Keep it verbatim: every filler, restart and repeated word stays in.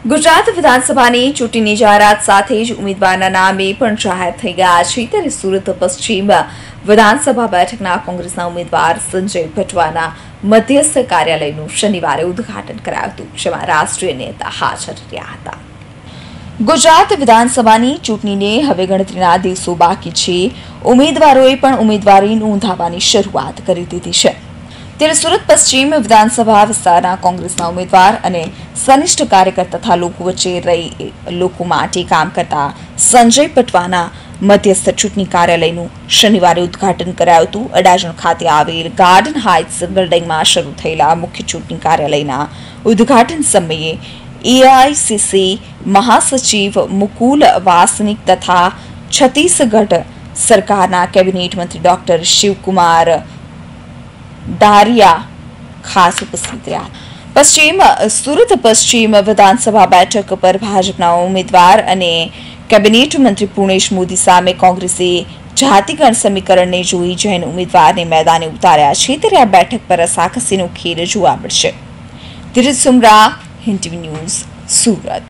ગુજરાત વિધાનસભાની ચૂંટણીની જાહેરાત સાથે જ ઉમેદવારના નામે પણ જાહેર થઈ ગયા છે ત્યારે સુરત પશ્ચિમ વિધાનસભા બેઠકના કોંગ્રેસના ઉમેદવાર સંજય પટવાના મધ્યસ્થ કાર્યાલયનું શનિવારે ઉદ્ઘાટન કરાયું હતું, જેમાં રાષ્ટ્રીય નેતા હાજર રહ્યા હતા। ગુજરાત વિધાનસભાની ચૂંટણીને હવે ગણતરીના દિવસો બાકી છે। ઉમેદવારોએ પણ ઉમેદવારી નોંધાવવાની શરૂઆત કરી દીધી છે। ત્યારે સુરત પશ્ચિમ વિધાનસભા વિસ્તારના કોંગ્રેસના ઉમેદવાર અને સનિષ્ઠ કાર્યકર તથા લોકો વચ્ચે રહી લોકો માટે કામ કરતા સંજય પટવાના મધ્યસ્થ ચૂંટણી કાર્યાલયનું શનિવારે ઉદ્ઘાટન કરાયું હતું। અડાજણ ખાતે આવેલ ગાર્ડન હાઇટ્સ બિલ્ડિંગમાં શરૂ થયેલા મુખ્ય ચૂંટણી કાર્યાલયના ઉદ્ઘાટન સમયે એઆઈસીસી મહાસચિવ મુકુલ વાસનિક તથા છત્તીસગઢ સરકારના કેબિનેટ મંત્રી ડોક્ટર શિવકુમાર દારિયા ખાસ ઉપસ્થિત રહ્યા। પશ્ચિમ સુરત પશ્ચિમ વિધાનસભા બેઠક પર ભાજપના ઉમેદવાર અને કેબિનેટ મંત્રી પૂર્ણેશ મોદી સામે કોંગ્રેસે જાતિગણ સમીકરણને જોઈ જૈન ઉમેદવારને મેદાને ઉતાર્યા છે। ત્યારે આ બેઠક પર રસાકસીનો ખેલ જોવા મળશે। Dhiraj Sumra, Hind TV news, Surat.